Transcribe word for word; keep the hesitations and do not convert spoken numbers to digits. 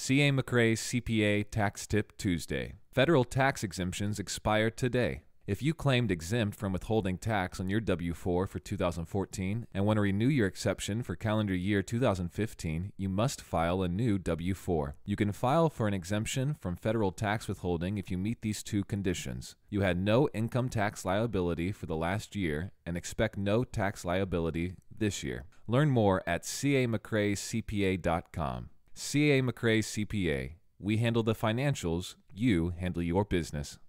C A McCrae C P A Tax Tip Tuesday. Federal tax exemptions expire today. If you claimed exempt from withholding tax on your W four for two thousand fourteen and want to renew your exception for calendar year two thousand fifteen, you must file a new W four. You can file for an exemption from federal tax withholding if you meet these two conditions. You had no income tax liability for the last year and expect no tax liability this year. Learn more at C A McCrae C P A dot com. C A McCrae C P A. We handle the financials, you handle your business.